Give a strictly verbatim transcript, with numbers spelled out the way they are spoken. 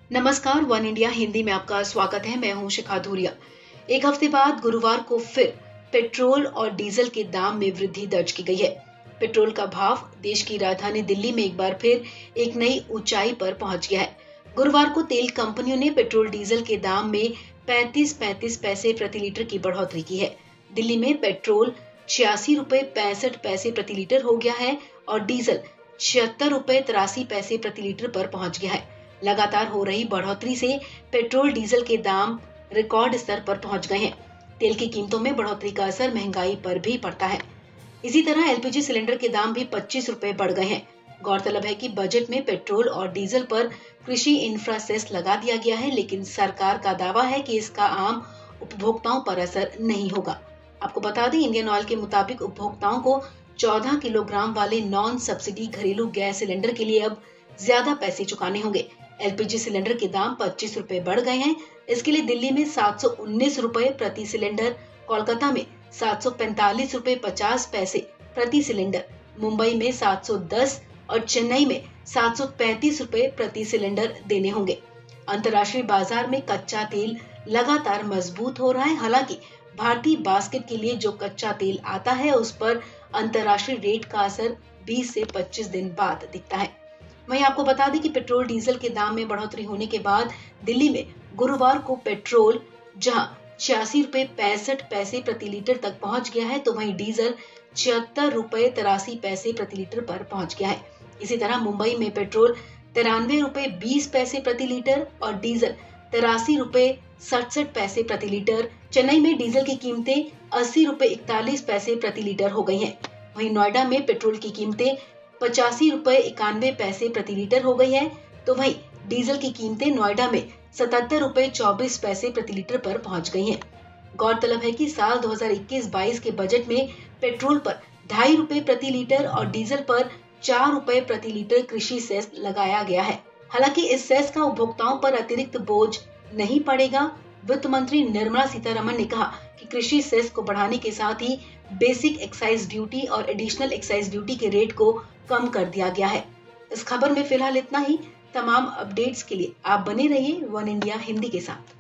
नमस्कार, one India Hindi में आपका स्वागत है। मैं हूं शिखा धूरिया। एक हफ्ते बाद गुरुवार को फिर पेट्रोल और डीजल के दाम में वृद्धि दर्ज की गई है। पेट्रोल का भाव देश की राजधानी दिल्ली में एक बार फिर एक नई ऊंचाई पर पहुंच गया है। गुरुवार को तेल कंपनियों ने पेट्रोल डीजल के दाम में पैंतीस पैंतीस पैसे प्रति लीटर की बढ़ोतरी की है। दिल्ली में पेट्रोल छियासी रुपए पैंसठ पैसे प्रति लीटर हो गया है और डीजल छिहत्तर रुपए तिरासी पैसे प्रति लीटर पर पहुंच गया है। लगातार हो रही बढ़ोतरी से पेट्रोल डीजल के दाम रिकॉर्ड स्तर पर पहुंच गए हैं। तेल की कीमतों में बढ़ोतरी का असर महंगाई पर भी पड़ता है। इसी तरह एलपीजी सिलेंडर के दाम भी पच्चीस रुपए बढ़ गए हैं। गौरतलब है कि बजट में पेट्रोल और डीजल पर कृषि इंफ्रा सेस लगा दिया गया है, लेकिन सरकार का दावा है कि इसका आम उपभोक्ताओं पर असर नहीं होगा। आपको बता दें, इंडियन ऑयल के मुताबिक उपभोक्ताओं को चौदह किलोग्राम वाले नॉन सब्सिडी घरेलू गैस सिलेंडर के लिए अब ज्यादा पैसे चुकाने होंगे। एलपीजी सिलेंडर के दाम पच्चीस रुपए बढ़ गए हैं। इसके लिए दिल्ली में सात सौ उन्नीस रुपए प्रति सिलेंडर, कोलकाता में सात सौ पैंतालीस रुपए पचास पैसे प्रति सिलेंडर, मुंबई में सात सौ दस और चेन्नई में सात सौ पैंतीस रुपए प्रति सिलेंडर देने होंगे। अंतर्राष्ट्रीय बाजार में कच्चा तेल लगातार मजबूत हो रहा है। हालांकि भारतीय बास्केट के लिए जो कच्चा तेल आता है, उस पर अंतर्राष्ट्रीय रेट का असर बीस से पच्चीस दिन बाद दिखता है। वहीं आपको बता दें कि पेट्रोल डीजल के दाम में बढ़ोतरी होने के बाद दिल्ली में गुरुवार को पेट्रोल जहां छियासी रुपए पैंसठ पैसे प्रति लीटर तक पहुंच गया है, तो वहीं डीजल छिहत्तर रुपए तिरासी पैसे प्रति लीटर पर पहुंच गया है। इसी तरह मुंबई में पेट्रोल तिरानवे रुपए बीस पैसे प्रति लीटर और डीजल तिरासी रुपए सड़सठ पैसे प्रति लीटर, चेन्नई में डीजल की कीमतें अस्सी रुपए इकतालीस पैसे प्रति लीटर हो गई हैं। वहीं नोएडा में पेट्रोल की कीमतें पचासी रुपए इक्यानवे पैसे प्रति लीटर हो गई है, तो वहीं डीजल की कीमतें नोएडा में सतहत्तर रुपए चौबीस पैसे प्रति लीटर पर पहुंच गई हैं। गौरतलब है कि साल दो हज़ार इक्कीस बाईस के बजट में पेट्रोल पर ढाई रुपए प्रति लीटर और डीजल पर चार रुपए प्रति लीटर कृषि सेस लगाया गया है। हालांकि इस सेस का उपभोक्ताओं पर अतिरिक्त बोझ नहीं पड़ेगा। वित्त मंत्री निर्मला सीतारमण ने कहा कि कृषि सेस को बढ़ाने के साथ ही बेसिक एक्साइज ड्यूटी और एडिशनल एक्साइज ड्यूटी के रेट को कम कर दिया गया है। इस खबर में फिलहाल इतना ही। तमाम अपडेट्स के लिए आप बने रहिए वन इंडिया हिंदी के साथ।